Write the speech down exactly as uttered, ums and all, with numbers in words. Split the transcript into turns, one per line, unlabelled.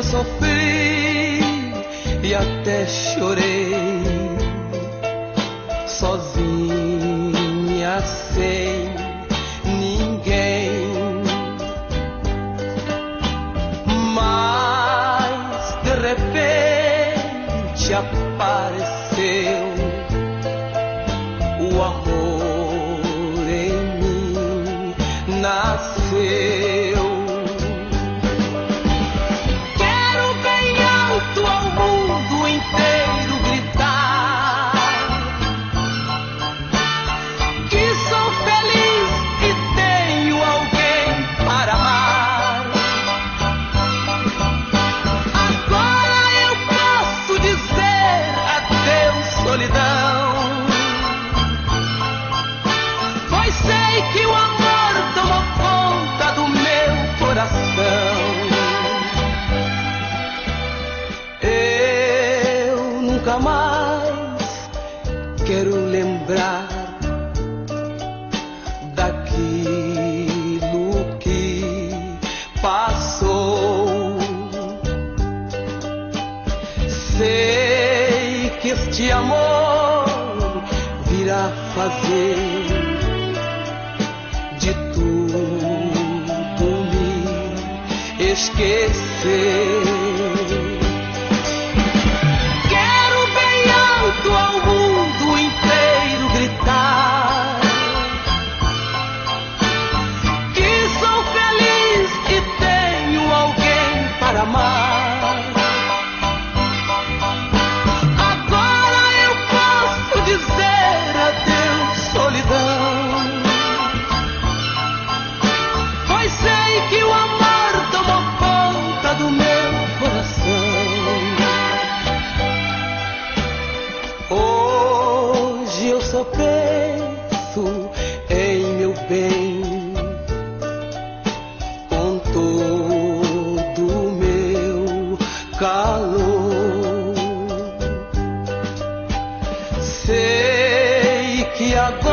eu sofri e até chorei, sozinha, sem ninguém. Mas de repente apareceu o amor em mim, nasceu. Quero bem alto ao mundo inteiro gritar que sou feliz e tenho alguém para amar. Agora eu posso dizer adeus, solidão, pois sei que o amor tomou conta do meu coração. Eu nunca mais quero lembrar daquilo que passou. Sei que este amor virá fazer de tudo me esquecer. Quero bem alto ao mundo inteiro gritar que sou feliz e tenho alguém para amar. Agora eu posso dizer adeus, solidão, pois sei que o amor tomou conta do meu coração. Hoje eu só penso em meu bem, com todo o meu calor. Sei que agora